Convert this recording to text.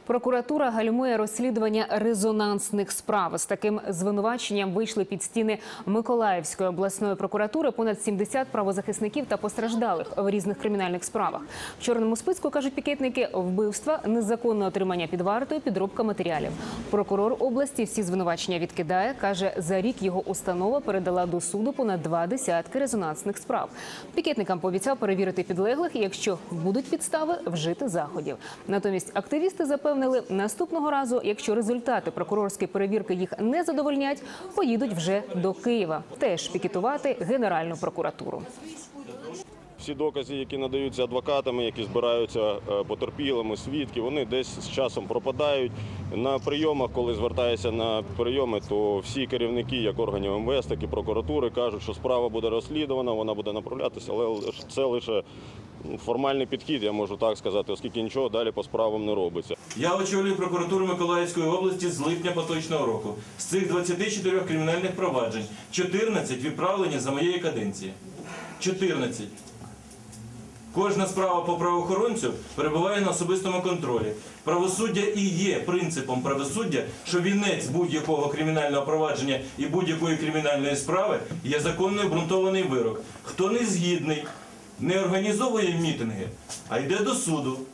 Прокуратура гальмує розслідування резонансних справ. З таким звинуваченням вийшли під стіни Миколаївської обласної прокуратури понад 70 правозахисників та постраждалих в різних кримінальних справах. В чорному списку, кажуть пікетники, вбивства, незаконне отримання під вартою, підробка матеріалів. Прокурор області всі звинувачення відкидає. Каже, за рік його установа передала до суду понад 20 резонансних справ. Пікетникам пообіцяв перевірити підлеглих і, якщо будуть підстави, вжити заходів. Натомість активісти запевнили, наступного разу, якщо результати прокурорської перевірки їх не задовольнять, поїдуть вже до Києва, теж пікетувати Генеральну прокуратуру. Всі докази, які надаються адвокатами, які збираються потерпілими, свідки, вони десь з часом пропадають. На прийомах, коли звертаються на прийоми, то всі керівники, як органів МВС, так і прокуратури, кажуть, що справа буде розслідувана, вона буде направлятися, але це лише формальний підхід, я можу так сказати, оскільки нічого далі по справам не робиться. Я очолюю прокуратуру Миколаївської області з липня поточного року. З цих 24 кримінальних проваджень 14 відправлені за моєї каденції. 14. Кожна справа по правоохоронцю перебуває на особистому контролі. Правосуддя і є принципом правосуддя, що вінець будь-якого кримінального провадження і будь-якої кримінальної справи є законно обґрунтований вирок. Хто не згідний, не організовує мітинги, а йде до суду.